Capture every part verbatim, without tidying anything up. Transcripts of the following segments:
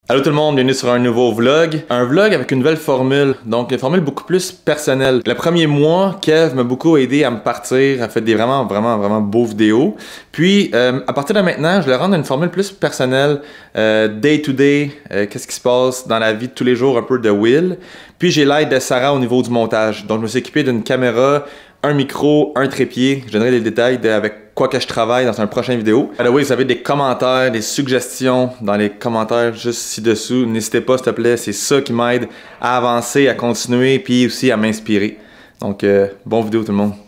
Allô tout le monde, bienvenue sur un nouveau vlog. Un vlog avec une nouvelle formule, donc une formule beaucoup plus personnelle. Le premier mois, Kev m'a beaucoup aidé à me partir, a fait des vraiment, vraiment, vraiment beaux vidéos. Puis, euh, à partir de maintenant, je vais rendre une formule plus personnelle, euh, day to day, euh, qu'est-ce qui se passe dans la vie de tous les jours, un peu de Will. Puis j'ai l'aide de Sarah au niveau du montage. Donc je me suis équipé d'une caméra, un micro, un trépied. Je donnerai des détails de avec quoi que je travaille dans une prochaine vidéo. By the way, vous avez des commentaires, des suggestions dans les commentaires juste ci-dessous. N'hésitez pas, s'il te plaît. C'est ça qui m'aide à avancer, à continuer, puis aussi à m'inspirer. Donc, euh, bonne vidéo tout le monde.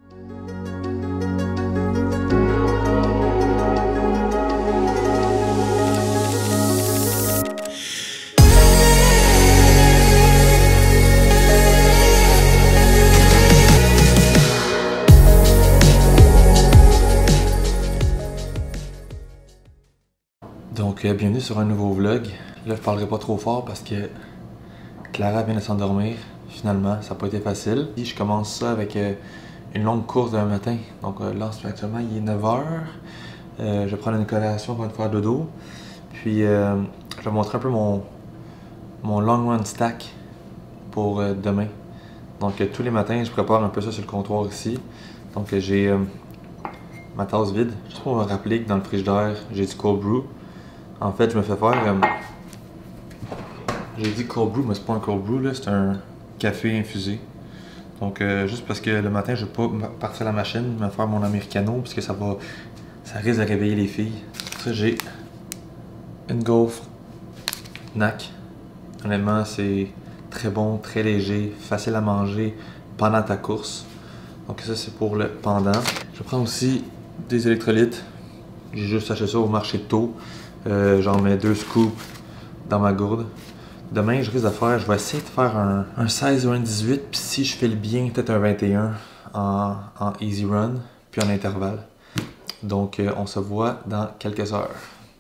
Donc, euh, bienvenue sur un nouveau vlog. Là, je parlerai pas trop fort parce que Clara vient de s'endormir. Finalement, ça n'a pas été facile. Et je commence ça avec euh, une longue course d'un matin. Donc euh, là, actuellement, il est neuf heures. Euh, je vais prendre une collation pour faire dodo. Puis, euh, je vais vous montrer un peu mon, mon long run stack pour euh, demain. Donc, euh, tous les matins, je prépare un peu ça sur le comptoir ici. Donc, euh, j'ai euh, ma tasse vide. Juste pour me rappeler que dans le frigidaire, j'ai du cold brew. En fait, je me fais faire... Euh, J'ai dit cold brew, mais c'est pas un cold brew, c'est un café infusé. Donc, euh, juste parce que le matin, je vais pas partir à la machine, me faire mon americano, parce que ça va... ça risque de réveiller les filles. Ça, j'ai une gaufre N A C. Honnêtement, c'est très bon, très léger, facile à manger pendant ta course. Donc ça, c'est pour le pendant. Je prends aussi des électrolytes. J'ai juste acheté ça au marché de tôt. Euh, J'en mets deux scoops dans ma gourde. Demain, je risque de faire, je vais essayer de faire un, un seize ou un dix-huit, puis si je fais le bien, peut-être un vingt et un en, en easy run, puis en intervalle. Donc, euh, on se voit dans quelques heures.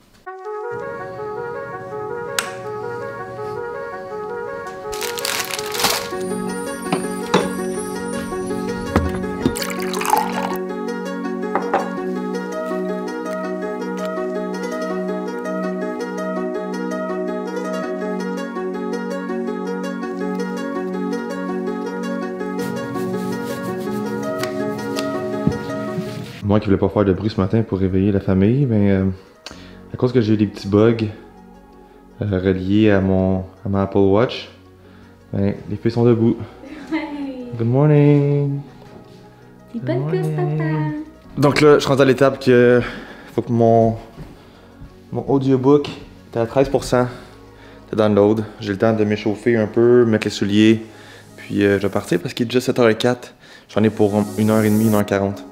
Moi qui voulais pas faire de bruit ce matin pour réveiller la famille, mais euh, à cause que j'ai eu des petits bugs euh, reliés à mon à ma Apple Watch, ben, les filles sont debout. Ouais. Good morning! Des bonnes courses, papa! Donc là, je suis rendu à l'étape que faut que mon, mon audiobook est à treize pour cent de download. J'ai le temps de m'échauffer un peu, mettre les souliers, puis euh, je vais partir parce qu'il est déjà sept heures zéro quatre. J'en ai pour une heure trente, une heure quarante.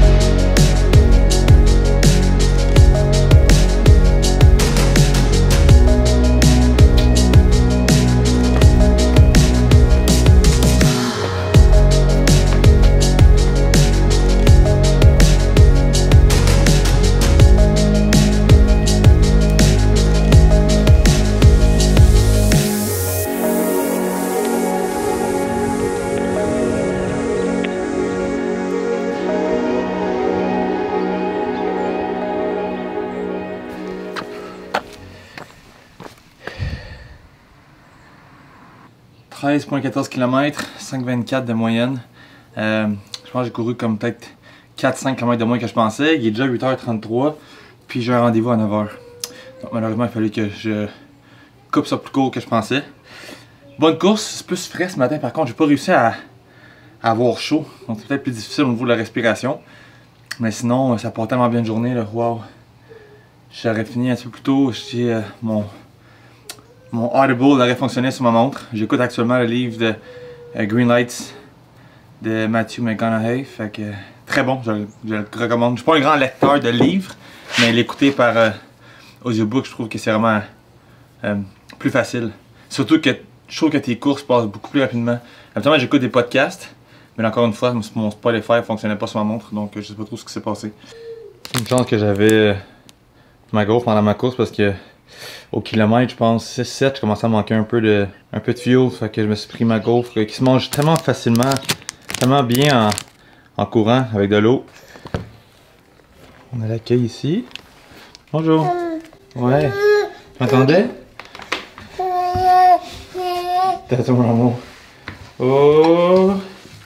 treize virgule quatorze kilomètres, cinq virgule vingt-quatre de moyenne. Euh, je pense que j'ai couru comme peut-être quatre à cinq kilomètres de moins que je pensais. Il est déjà huit heures trente-trois, puis j'ai un rendez-vous à neuf heures. Donc malheureusement, il fallait que je coupe ça plus court que je pensais. Bonne course, c'est plus frais ce matin. Par contre, j'ai pas réussi à, à avoir chaud. Donc c'est peut-être plus difficile au niveau de la respiration. Mais sinon, ça part tellement bien de journée. Là. Wow. J'aurais fini un petit peu plus tôt. J'ai euh, mon... Mon Audible aurait fonctionné sur ma montre. J'écoute actuellement le livre de uh, Green Lights de Matthew McConaughey. Fait que très bon, je, je le recommande. Je suis pas un grand lecteur de livres, mais l'écouter par euh, audiobook, je trouve que c'est vraiment euh, plus facile. Surtout que je trouve que tes courses passent beaucoup plus rapidement. Habituellement, j'écoute des podcasts, mais encore une fois, mon Spotify ne fonctionnait pas sur ma montre, donc je sais pas trop ce qui s'est passé. C'est une chance que j'avais ma gaufre pendant ma course parce que au kilomètre, je pense six sept, je commençais à manquer un peu de un peu de fuel, fait que je me suis pris ma gaufre qui se mange tellement facilement, tellement bien en, en courant avec de l'eau. On a l'accueil ici. Bonjour. Ouais. Tu m'entendais? T'as ton amour. Oh!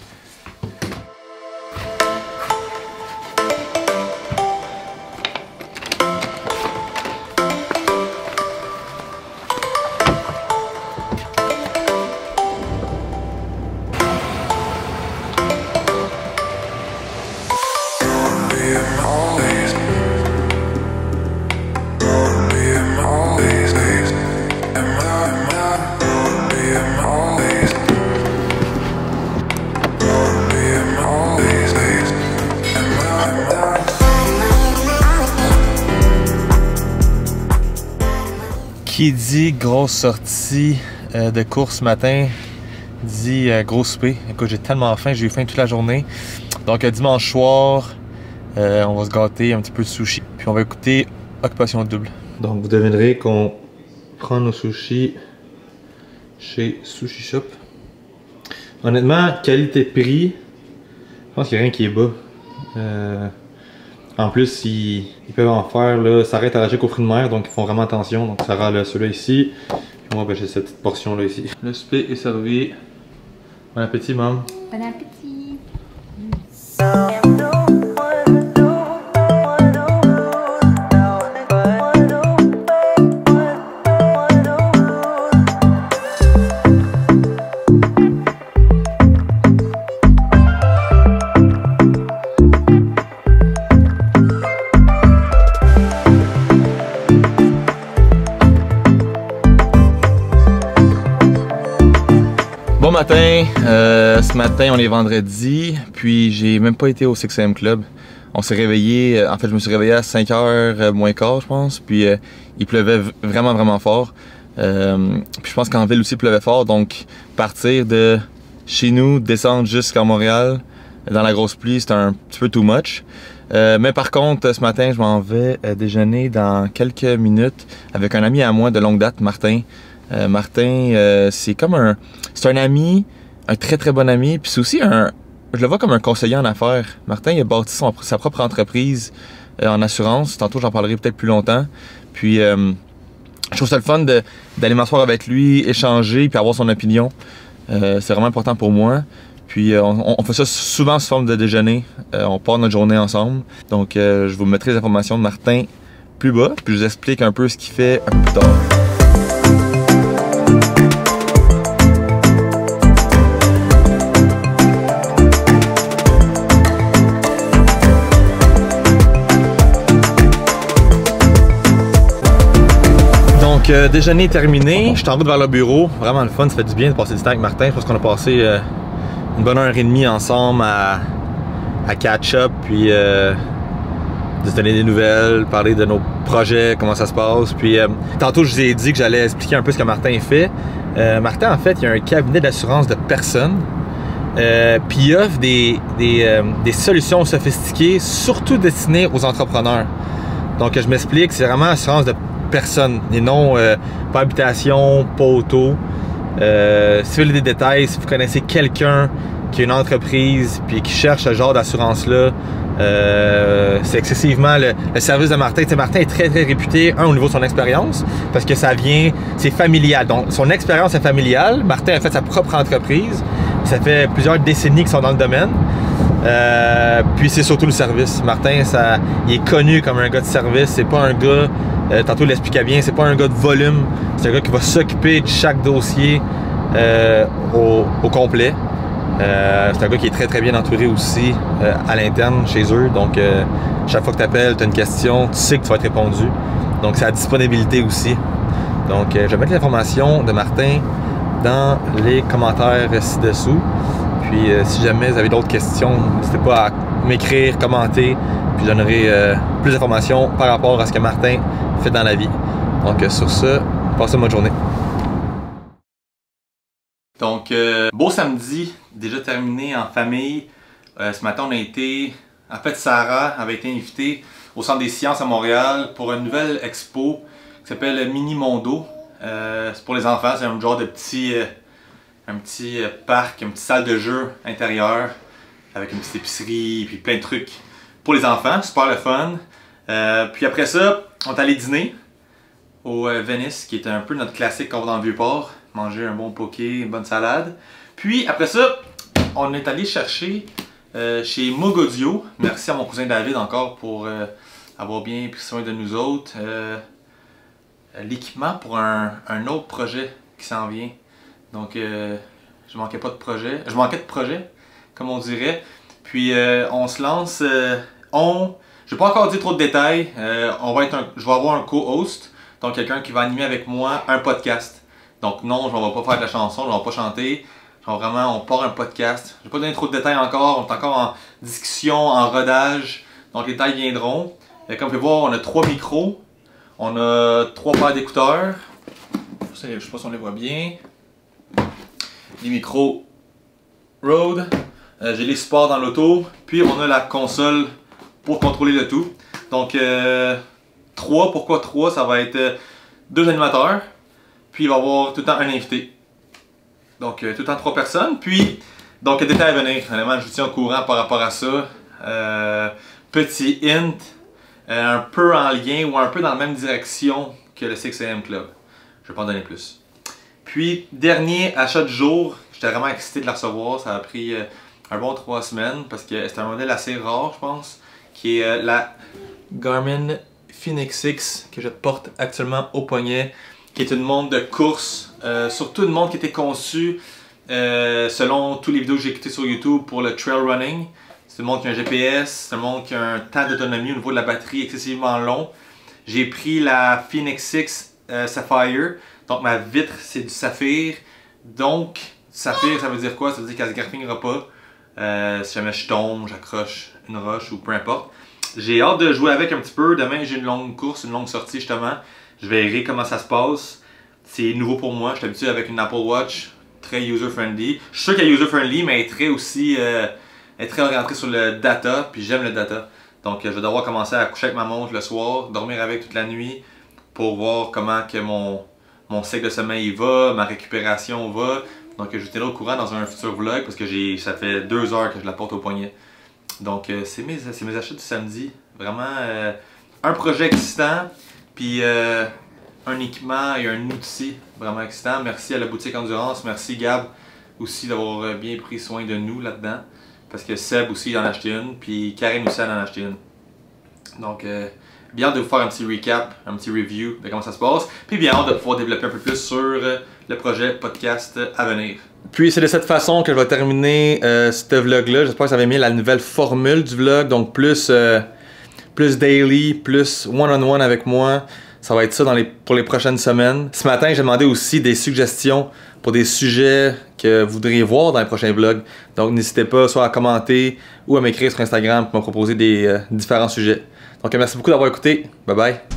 Qui dit grosse sortie euh, de course matin, dit euh, gros souper. Écoute, j'ai tellement faim, j'ai eu faim toute la journée. Donc euh, dimanche soir, euh, on va se gâter un petit peu de sushi. Puis on va écouter Occupation Double. Donc vous devinerez qu'on prend nos sushis chez Sushi Shop. Honnêtement, qualité-prix, je pense qu'il n'y a rien qui est bas. Euh, En plus, ils, ils peuvent en faire, là, ça arrête à la qu'aux fruits de mer, donc ils font vraiment attention. Donc ça rend ceux-là ici. Puis moi, ben, j'ai cette petite portion-là ici. Le souper est servi. Bon appétit, maman. Bon appétit. Bon matin, euh, ce matin on est vendredi, puis j'ai même pas été au six A M Club. On s'est réveillé, en fait je me suis réveillé à cinq heures moins quart je pense, puis euh, il pleuvait vraiment vraiment fort. Euh, puis je pense qu'en ville aussi il pleuvait fort, donc partir de chez nous, descendre jusqu'à Montréal dans la grosse pluie, c'était un petit peu too much. Euh, mais par contre, ce matin je m'en vais euh, déjeuner dans quelques minutes avec un ami à moi de longue date, Martin. Euh, Martin, euh, c'est comme un... C'est un ami, un très très bon ami, puis c'est aussi un... Je le vois comme un conseiller en affaires. Martin, il a bâti son, sa propre entreprise euh, en assurance. Tantôt, j'en parlerai peut-être plus longtemps. Puis, euh, je trouve ça le fun d'aller m'asseoir avec lui, échanger, puis avoir son opinion. Euh, c'est vraiment important pour moi. Puis, euh, on, on fait ça souvent sous forme de déjeuner. Euh, on part notre journée ensemble. Donc, euh, je vous mettrai les informations de Martin plus bas, puis je vous explique un peu ce qu'il fait un peu plus tard. Donc, euh, déjeuner terminé, je suis en route vers le bureau, vraiment le fun, ça fait du bien de passer du temps avec Martin. Je pense qu'on a passé euh, une bonne heure et demie ensemble à, à catch-up, puis euh, de se donner des nouvelles, parler de nos projets, comment ça se passe. Puis euh, tantôt, je vous ai dit que j'allais expliquer un peu ce que Martin fait. Euh, Martin, en fait, il y a un cabinet d'assurance de personnes, euh, puis il offre des, des, euh, des solutions sophistiquées, surtout destinées aux entrepreneurs. Donc, je m'explique, c'est vraiment assurance de personne et non euh, pas habitation, pas auto. Euh, si vous voulez des détails, si vous connaissez quelqu'un qui a une entreprise puis qui cherche ce genre d'assurance là, euh, c'est excessivement le, le service de Martin. Tu sais, Martin est très très réputé, un au niveau de son expérience, parce que ça vient, c'est familial. Donc son expérience est familiale. Martin a fait sa propre entreprise. Ça fait plusieurs décennies qu'ils sont dans le domaine. Euh, puis c'est surtout le service. Martin, ça, il est connu comme un gars de service. C'est pas un gars, euh, tantôt il l'expliquait bien, c'est pas un gars de volume. C'est un gars qui va s'occuper de chaque dossier euh, au, au complet. Euh, c'est un gars qui est très très bien entouré aussi euh, à l'interne chez eux. Donc euh, chaque fois que tu appelles, tu as une question, tu sais que tu vas être répondu. Donc c'est la disponibilité aussi. Donc euh, je vais mettre l'information de Martin dans les commentaires ci-dessous. Puis euh, si jamais vous avez d'autres questions, n'hésitez pas à m'écrire, commenter, puis je donnerai euh, plus d'informations par rapport à ce que Martin fait dans la vie. Donc euh, sur ce, passez une bonne journée. Donc, euh, beau samedi, déjà terminé en famille. Euh, ce matin, on a été... En fait, Sarah avait été invitée au Centre des sciences à Montréal pour une nouvelle expo qui s'appelle Mini Mondo. Euh, c'est pour les enfants, c'est un genre de petit... Euh, un petit parc, une petite salle de jeu intérieure avec une petite épicerie puis plein de trucs pour les enfants, super le fun. Euh, puis après ça, on est allé dîner au euh, Venice, qui est un peu notre classique qu'on va dans le Vieux-Port. Manger un bon poké, une bonne salade. Puis après ça, on est allé chercher euh, chez Mogodio. Merci à mon cousin David encore pour euh, avoir bien pris soin de nous autres. Euh, L'équipement pour un, un autre projet qui s'en vient. Donc, euh, je manquais pas de projet. Je manquais de projet, comme on dirait. Puis, euh, on se lance. Euh, on. Je vais pas encore dire trop de détails. Euh, on va être un, je vais avoir un co-host. Donc, quelqu'un qui va animer avec moi un podcast. Donc, non, je ne vais pas faire de la chanson, je ne vais pas chanter. Genre, vraiment, on part un podcast. Je vais pas donner trop de détails encore. On est encore en discussion, en rodage. Donc, les détails viendront. Et comme vous pouvez voir, on a trois micros. On a trois paires d'écouteurs. Je ne sais pas si on les voit bien. Les micros Rode. Euh, J'ai les supports dans l'auto. Puis on a la console pour contrôler le tout. Donc euh, trois. Pourquoi trois? Ça va être euh, deux animateurs. Puis il va y avoir tout le temps un invité. Donc euh, tout le temps trois personnes. Puis, donc détail à venir. Honnêtement, je vous tiens au courant par rapport à ça. Euh, petit hint. Euh, un peu en lien ou un peu dans la même direction que le six A M Club. Je vais pas en donner plus. Puis, dernier achat du jour, j'étais vraiment excité de la recevoir. Ça a pris euh, un bon trois semaines parce que c'est un modèle assez rare, je pense, qui est euh, la Garmin Fenix six que je porte actuellement au poignet, qui est une montre de course, euh, surtout une montre qui était conçue euh, selon toutes les vidéos que j'ai écoutées sur YouTube pour le trail running. C'est une montre qui a un G P S, c'est une montre qui a un temps d'autonomie au niveau de la batterie excessivement long. J'ai pris la Fenix six euh, Sapphire, donc ma vitre c'est du saphir. Donc, saphir ça veut dire quoi? Ça veut dire qu'elle ne se graffinera pas. Euh, si jamais je tombe, j'accroche une roche ou peu importe. J'ai hâte de jouer avec un petit peu. Demain j'ai une longue course, une longue sortie justement. Je verrai comment ça se passe. C'est nouveau pour moi, je suis habitué avec une Apple Watch, très user-friendly. Je suis sûr qu'elle est user-friendly, mais elle est très aussi... Euh, Elle est très orientée sur le data, puis j'aime le data. Donc je vais devoir commencer à coucher avec ma montre le soir, dormir avec toute la nuit pour voir comment que mon, mon cycle de sommeil va, ma récupération va. Donc je vous tiendrai au courant dans un futur vlog parce que j'ai ça fait deux heures que je la porte au poignet. Donc euh, c'est mes, mes achats du samedi. Vraiment euh, un projet excitant, puis euh, un équipement et un outil vraiment excitant. Merci à la boutique Endurance, merci Gab aussi d'avoir bien pris soin de nous là-dedans. Parce que Seb aussi en a acheté une, puis Karine aussi en a acheté une. Donc, euh, bien hâte de vous faire un petit recap, un petit review de comment ça se passe. Puis bien hâte de pouvoir développer un peu plus sur euh, le projet podcast à venir. Puis c'est de cette façon que je vais terminer euh, ce vlog-là. J'espère que ça va aimer la nouvelle formule du vlog. Donc plus, euh, plus daily, plus one-on-one avec moi. Ça va être ça dans les, pour les prochaines semaines. Ce matin, j'ai demandé aussi des suggestions pour des sujets que vous voudriez voir dans les prochains vlogs. Donc n'hésitez pas soit à commenter ou à m'écrire sur Instagram pour me proposer des euh, différents sujets. Donc merci beaucoup d'avoir écouté. Bye bye.